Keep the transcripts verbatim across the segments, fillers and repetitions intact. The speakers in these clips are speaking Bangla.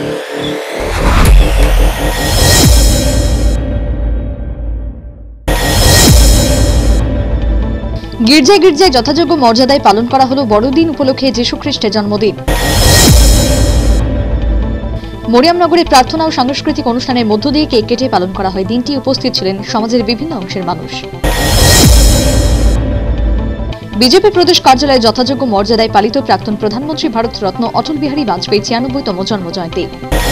গির্জায় গির্জায় যথাযোগ্য মর্যাদায় পালন করা হলো বড়দিন উপলক্ষে যীশু খ্রিস্টের জন্মদিন। মরিয়মনগরে প্রার্থনা ও সাংস্কৃতিক অনুষ্ঠানের মধ্য দিয়ে কেক কেটে পালন করা হয় দিনটি। উপস্থিত ছিলেন সমাজের বিভিন্ন অংশের মানুষ। বিজেপি প্রদেশ কার্যালয়ে যথাযোগ্য মর্যাদায় পালিত প্রাক্তন প্রধানমন্ত্রী ভারতরত্ন অটল বিহারী বাজপেয়ী ছিয়ানব্বইতম জন্মজয়ন্তী।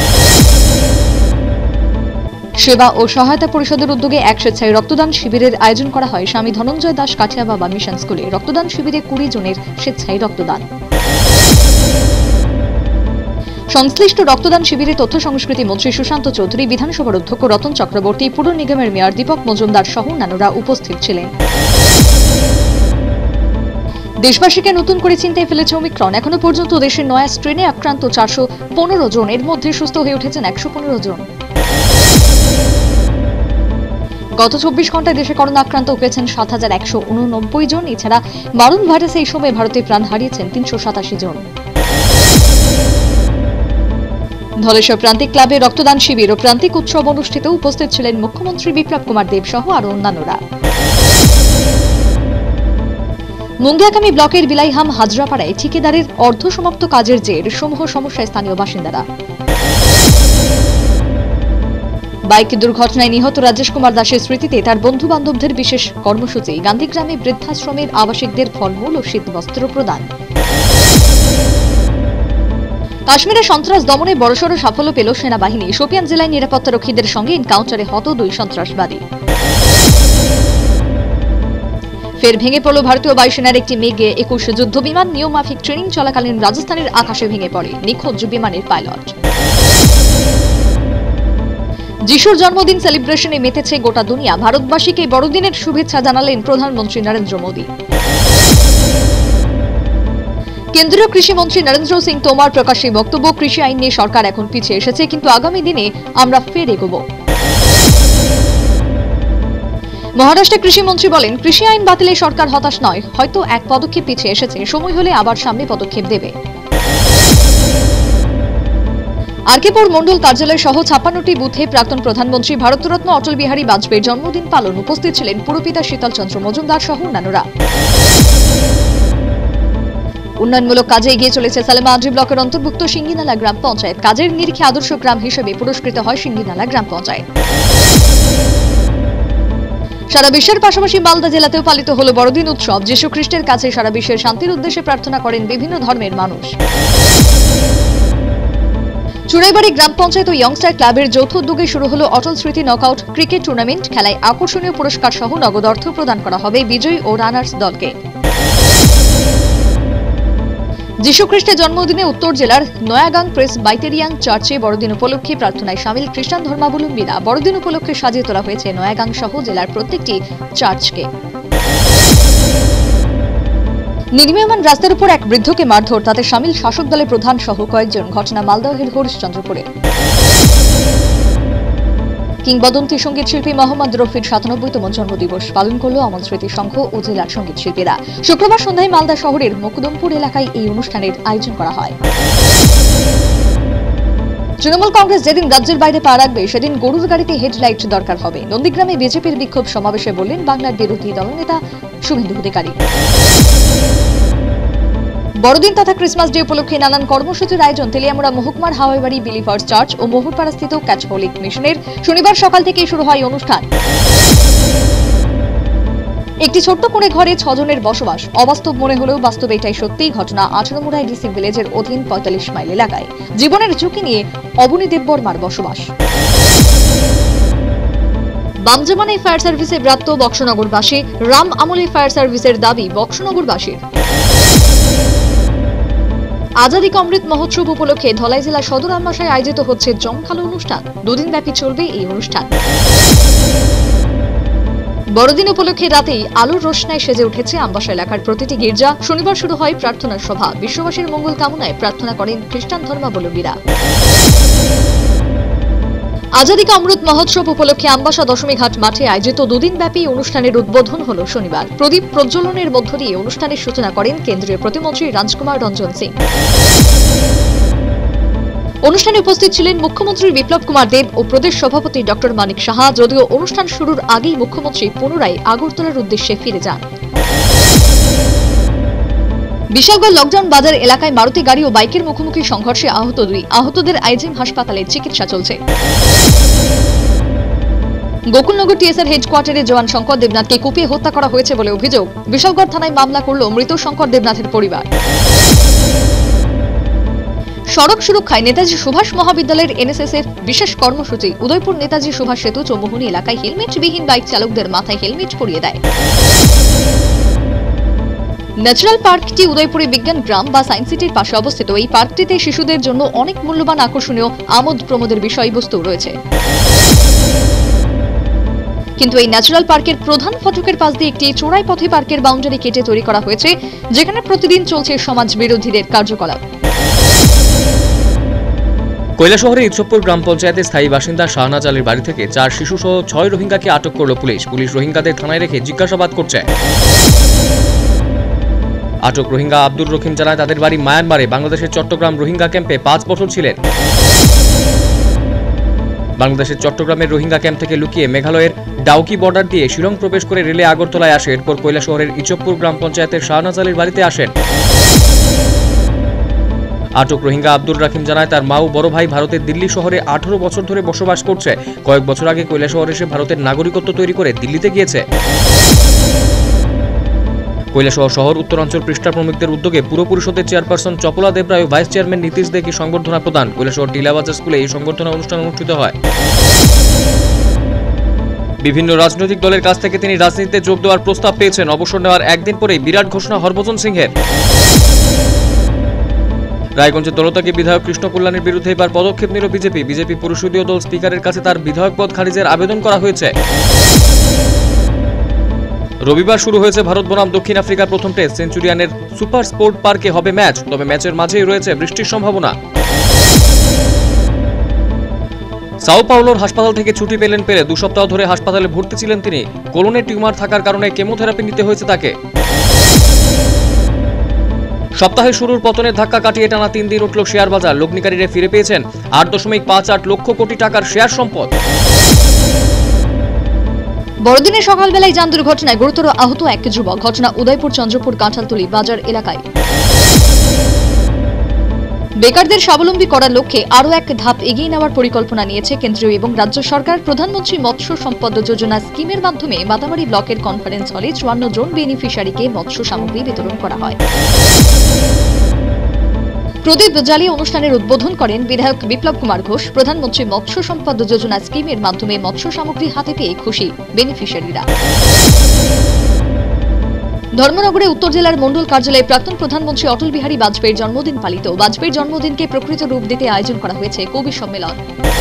সেবা ও সহায়তা পরিষদের উদ্যোগে এক স্বেচ্ছায় রক্তদান শিবিরের আয়োজন করা হয় স্বামী ধনঞ্জয় দাস কাঠিয়া বাবা মিশন স্কুলে। রক্তদান শিবিরে কুড়ি জনের স্বেচ্ছায় রক্তদান। সংশ্লিষ্ট রক্তদান শিবিরে তথ্য সংস্কৃতি মন্ত্রী সুশান্ত চৌধুরী, বিধানসভার অধ্যক্ষ রতন চক্রবর্তী, পুর নিগমের মেয়র দীপক মজুমদার সহ অন্যান্যরা উপস্থিত ছিলেন। দেশবাসীকে নতুন করে চিন্তায় ফেলেছে ওমিক্রন। এখনো পর্যন্ত দেশের নয়া স্ট্রেনে আক্রান্ত চারশো পনেরো জন, এর মধ্যে সুস্থ হয়ে উঠেছেন একশো পনেরো জন। গত চব্বিশ ঘন্টায় দেশে করোনা আক্রান্ত হয়েছেন সাত হাজার একশো উননব্বই জন। এছাড়া মারণ ভাইরাসে এই সময় ভারতে প্রাণ হারিয়েছেন তিনশো সাতাশি জন। ধলেশ্বর প্রান্তিক ক্লাবে রক্তদান শিবির ও প্রান্তিক উৎসব অনুষ্ঠিত। উপস্থিত ছিলেন মুখ্যমন্ত্রী বিপ্লব কুমার দেব সহ আরো অন্যান্যরা। মুঙ্গিয়াকামী ব্লকের বিলাইহাম হাজরাপাড়ায় ঠিকাদারের অর্ধসমাপ্ত কাজের জের সমূহ সমস্যায় স্থানীয় বাসিন্দারা। বাইক দুর্ঘটনায় নিহত রাজেশ কুমার দাসের স্মৃতিতে তার বন্ধু বান্ধবদের বিশেষ কর্মসূচি। গান্ধীগ্রামে বৃদ্ধাশ্রমের আবাসিকদের ফলমূল ও শীতবস্ত্র প্রদান। কাশ্মীরে সন্ত্রাস দমনে বড়সড় সাফল্য পেল সেনাবাহিনী। শোপিয়ান জেলায় নিরাপত্তারক্ষীদের সঙ্গে এনকাউন্টারে হত দুই সন্ত্রাসবাদী। ফের ভেঙে পড়ল ভারতীয় বায়ুসেনার একটি মিগ একুশ যুদ্ধ বিমান। নিয়মমাফিক ট্রেনিং চলাকালীন রাজস্থানের আকাশে ভেঙে পড়ে নিখোঁজ বিমানের পাইলট। যিশুর জন্মদিন সেলিব্রেশনে মেতেছে গোটা দুনিয়া। ভারতবাসীকে বড়দিনের শুভেচ্ছা জানালেন প্রধানমন্ত্রী নরেন্দ্র মোদী। কেন্দ্রীয় কৃষিমন্ত্রী নরেন্দ্র সিং তোমর প্রকাশ্যে বক্তব্য, কৃষি আইন নিয়ে সরকার এখন পিছিয়ে এসেছে, কিন্তু আগামী দিনে আমরা ফের এগোব। মহারাষ্ট্রে কৃষিমন্ত্রী বলেন, কৃষি আইন বাতিলে সরকার হতাশ নয়, হয়তো এক পদক্ষেপ পিছিয়ে এসেছে, সময় হলে আবার সামনে পদক্ষেপ দেবে। আরকেপুর মন্ডল কার্যালয় সহ ছাপ্পান্নটি বুথে প্রাক্তন প্রধানমন্ত্রী ভারতরত্ন অটল বিহারী বাজপেয়ীর জন্মদিন পালন। উপস্থিত ছিলেন পুরপিতা শীতল চন্দ্র মজুমদার সহ অন্যান্যরা। উন্নয়নমূলক কাজে এগিয়ে চলেছে সালেমাআড্ডি ব্লকের অন্তর্ভুক্ত সিঙ্গিনালা গ্রাম পঞ্চায়েত। কাজের নিরিখে আদর্শ গ্রাম হিসেবে পুরস্কৃত হয় সিঙ্গিনালা গ্রাম পঞ্চায়েত। সারা বিশ্বের পাশাপাশি মালদা জেলাতেও পালিত হল বড়দিন উৎসব। যীশু খ্রিস্টের কাছে সারা বিশ্বের শান্তির উদ্দেশ্যে প্রার্থনা করেন বিভিন্ন ধর্মের মানুষ। চুড়াইবাড়ি গ্রাম পঞ্চায়েত ও ইয়ংস্টার ক্লাবের যৌথ উদ্যোগে শুরু হলো অটল স্মৃতি নকআউট ক্রিকেট টুর্নামেন্ট। খেলায় আকর্ষণীয় পুরস্কার সহ নগদ অর্থ প্রদান করা হবে বিজয়ী ও রানার্স দলকে। যীশু খ্রিস্টের জন্মদিনে উত্তর জেলার নয়াগাং প্রেস বাইটেরিয়ান চার্চে বড়দিন উপলক্ষে প্রার্থনায় সামিল খ্রিস্টান ধর্মাবলম্বীরা। বড়দিন উপলক্ষে সাজিয়ে তোলা হয়েছে নয়াগাং সহ জেলার প্রত্যেকটি চার্চকে। নির্মীয়মান রাস্তার উপর এক বৃদ্ধকে মারধর, তাতে সামিল শাসক দলের প্রধান সহ কয়েকজন। ঘটনা মালদহের হরিশ্চন্দ্রপুরে। কিংবদন্তি সঙ্গীত শিল্পী মোহাম্মদ রফির সাতানব্বইতম জন্মদিবস পালন করল অমল স্মৃতি সংঘ ও জেলার সঙ্গীত শিল্পীরা। শুক্রবার সন্ধ্যায় মালদা শহরের মুকুদমপুর এলাকায় এই অনুষ্ঠানের আয়োজন করা হয়। তৃণমূল কংগ্রেস যেদিন রাজ্যের বাইরে পা রাখবে সেদিন গরুর গাড়িতে হেডলাইট দরকার হবে। নন্দীগ্রামে বিজেপির বিক্ষোভ সমাবেশে বললেন বাংলার বিরোধী দলনেতা শুভেন্দু অধিকারী। বড়দিন তথা ক্রিসমাস ডে উপলক্ষে নানান কর্মসূচির আয়োজন তেলিয়ামুড়া মহকুমার হাওয়াইবাড়ি বিলিভার্স চার্চ ও মোহরপাড়া স্থিত ক্যাথলিক মিশনের। শনিবার সকাল থেকেই শুরু হয় অনুষ্ঠান। একটি ছোট্ট করে ঘরে ছজনের বসবাস। অবাস্তব মনে হলেও বাস্তবে এটাই সত্যিই ঘটনা আঠারোমুড়া ডিসি ভিলেজের অধীন পঁয়তাল্লিশ মাইল এলাকায়। জীবনের ঝুঁকি নিয়ে অবনী দেববর্মার বসবাস। বামজামানে ফায়ার সার্ভিসে ব্রাত্য বক্সনগরবাসী। রাম আমলে ফায়ার সার্ভিসের দাবি বক্সনগরবাসীর। আজাদী অমৃত মহোৎসব উপলক্ষে ধলাই জেলা সদর আমবাসায় আয়োজিত হচ্ছে জমকালো অনুষ্ঠান। দুদিন ব্যাপী চলবে এই অনুষ্ঠান। বড়দিন উপলক্ষে রাতেই আলোর রোশনায় সেজে উঠেছে আমবাসা এলাকার প্রতিটি গির্জা। শনিবার শুরু হয় প্রার্থনার সভা। বিশ্ববাসীর মঙ্গল কামনায় প্রার্থনা করেন খ্রিস্টান ধর্মাবলম্বীরা। আজাদী অমৃত মহোৎসব উপলক্ষে আমবাসা দশমীঘাট মাঠে আয়োজিত দুদিন ব্যাপী অনুষ্ঠানের উদ্বোধন হল শনিবার। প্রদীপ প্রজ্বলনের মধ্য দিয়ে অনুষ্ঠানের সূচনা করেন কেন্দ্রীয় প্রতিমন্ত্রী রাজকুমার রঞ্জন সিং। অনুষ্ঠানে উপস্থিত ছিলেন মুখ্যমন্ত্রী বিপ্লব কুমার দেব ও প্রদেশ সভাপতি ডক্টর মানিক সাহা। যদিও অনুষ্ঠান শুরুর আগেই মুখ্যমন্ত্রী পুনরায় আগরতলার উদ্দেশ্যে ফিরে যান। বিশালগড় লকডাউন বাজার এলাকায় মারুতি গাড়ি ও বাইকের মুখোমুখি সংঘর্ষে আহত দুই আহতদের আইজিএম হাসপাতালে চিকিৎসা চলছে। গোকুলনগর টিএসআর হেডকোয়ার্টারে জওয়ান শঙ্কর দেবনাথকে কুপিয়ে হত্যা করা হয়েছে বলে অভিযোগ। বিশালগড় থানায় মামলা করল মৃত শঙ্কর দেবনাথের পরিবার। সড়ক সুরক্ষায় নেতাজি সুভাষ মহাবিদ্যালয়ের এনএসএসএফ বিশেষ কর্মসূচি। উদয়পুর নেতাজি সুভাষ সেতু চৌমুহনী এলাকায় হেলমেটবিহীন বাইক চালকদের মাথায় হেলমেট পরিয়ে দেয়। ন্যাচারাল পার্কটি উদয়পুরে বিজ্ঞান গ্রাম বা সায়েন্স সিটির পাশে অবস্থিত। এই পার্কটিতে শিশুদের জন্য অনেক মূল্যবান আকর্ষণীয় আমোদ প্রমোদের বিষয়বস্তু রয়েছে। কিন্তু এই ন্যাচারাল পার্কের প্রধান ফটকের পাশ দিয়ে একটি চোরাই পথে পার্কের বাউন্ডারি কেটে তৈরি করা হয়েছে, যেখানে প্রতিদিন চলছে সমাজ বিরোধীদের কার্যকলাপ। কৈলাসহরের ইচ্ছপুর গ্রাম পঞ্চায়েতের স্থায়ী বাসিন্দা শাহনাজ আলীর বাড়ি থেকে চার শিশু সহ ছয় রোহিঙ্গাকে আটক করল পুলিশ। পুলিশ রোহিঙ্গাদের থানায় রেখে জিজ্ঞাসাবাদ করছে। আটক রোহিঙ্গা আব্দুর রহিম জানায় তাদের বাড়ি মায়ানমারে। বাংলাদেশের চট্টগ্রাম রোহিঙ্গা ক্যাম্পে পাঁচ বছর ছিলেন। বাংলাদেশের চট্টগ্রামের রোহিঙ্গা ক্যাম্প থেকে লুকিয়ে মেঘালয়ের ডাউকি বর্ডার দিয়ে শিলং প্রবেশ করে রেলে আগরতলায় আসে। এরপর কৈলাসহরের ইচ্ছপুর গ্রাম পঞ্চায়েতের শাহনাজ আলীর বাড়িতে আসেন। আটক রোহিঙ্গা আব্দুর রহিম জানায় তার মা ও বড় ভাই ভারতের দিল্লি শহরে আঠারো বছর ধরে বসবাস করছে। কয়েক বছর আগে কৈলাসহর এসে ভারতের নাগরিকত্ব তৈরি করে দিল্লিতে গিয়েছে। কৈলাসহর শহর উত্তরাঞ্চল পৃষ্ঠা প্রমুখদের উদ্যোগে পুর পরিষদের চেয়ারপারসন চপলা দেবরায় ও ভাইস চেয়ারম্যান নীতিশ দেকে সংবর্ধনা প্রদান। কৈলাসহর টিলাবাজার স্কুলে এই সংবর্ধনা অনুষ্ঠান অনুষ্ঠিত হয়। বিভিন্ন রাজনৈতিক দলের কাছ থেকে তিনি রাজনীতিতে যোগ দেওয়ার প্রস্তাব পেয়েছেন। অবসর নেওয়ার একদিন পরেই বিরাট ঘোষণা হরভজন সিংহের। রায়গঞ্জের দলতাকে বিধায়ক কৃষ্ণ কল্যাণের বিরুদ্ধে এবার পদক্ষেপ নিল বিজেপি। বিজেপি পরিষদীয় দল স্পিকারের কাছে তার বিধায়ক পদ খারিজের আবেদন করা হয়েছে। রবিবার শুরু হয়েছে ভারত বনাম দক্ষিণ আফ্রিকার প্রথম টেস্ট। সেঞ্চুরিয়ানের সুপার স্পোর্ট পার্কে হবে ম্যাচ, তবে ম্যাচের মাঝেই রয়েছে বৃষ্টির সম্ভাবনা। সাও পাওলোর হাসপাতাল থেকে ছুটি পেলেন পেলে। দু সপ্তাহ ধরে হাসপাতালে ভর্তি ছিলেন তিনি। কোলনে টিউমার থাকার কারণে কেমোথেরাপি নিতে হয়েছে তাকে। সপ্তাহে শুরুর পতনের ধাক্কা কাটিয়ে টানা তিন দিন উঠল শেয়ার বাজার। লগ্নিকারীরা ফিরে পেয়েছেন আট দশমিক পাঁচ আট লক্ষ কোটি টাকার শেয়ার সম্পদ। বড়দিনের সকালবেলায় যান দুর্ঘটনায় গুরুতর আহত এক যুবক। ঘটনা উদয়পুর চন্দ্রপুর কাঁঠালতলী বাজার এলাকায়। বেকারদের স্বাবলম্বী করার লক্ষ্যে আরও এক ধাপ এগিয়ে নেওয়ার পরিকল্পনা নিয়েছে কেন্দ্রীয় এবং রাজ্য সরকার। প্রধানমন্ত্রী মৎস্য সম্পদ যোজনা স্কিমের মাধ্যমে মাতামারি ব্লকের কনফারেন্স হলে চুয়ান্ন জন বেনিফিশিয়ারিকে মৎস্য সামগ্রী বিতরণ করা হয়। প্রদীপ জ্বালিয়ে অনুষ্ঠানের উদ্বোধন করেন বিধায়ক বিপ্লব কুমার ঘোষ। প্রধানমন্ত্রী মৎস্য সম্পদ যোজনা স্কিমের মাধ্যমে মৎস্য সামগ্রী হাতে পেয়ে খুশি বেনিফিশিয়ারিরা। ধর্মনগরে উত্তর জেলার মন্ডল কার্যালয়ে প্রাক্তন প্রধানমন্ত্রী অটল বিহারী বাজপেয়ীর জন্মদিন পালিত। বাজপেয়ীর জন্মদিনকে প্রকৃত রূপ দিতে আয়োজন করা হয়েছে কবি সম্মেলন।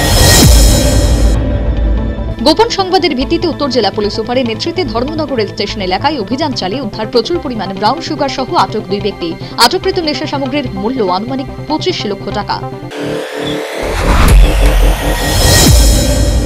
গোপন সংবাদের ভিত্তিতে উত্তর জেলা পুলিশ সুপারের নেতৃত্বে ধর্মনগর রেল স্টেশন এলাকায় অভিযান চালিয়ে উদ্ধার প্রচুর পরিমাণে ব্রাউন সুগার সহ আটক দুই ব্যক্তি। আটককৃত নেশা সামগ্রীর মূল্য আনুমানিক পঁচিশ লক্ষ টাকা।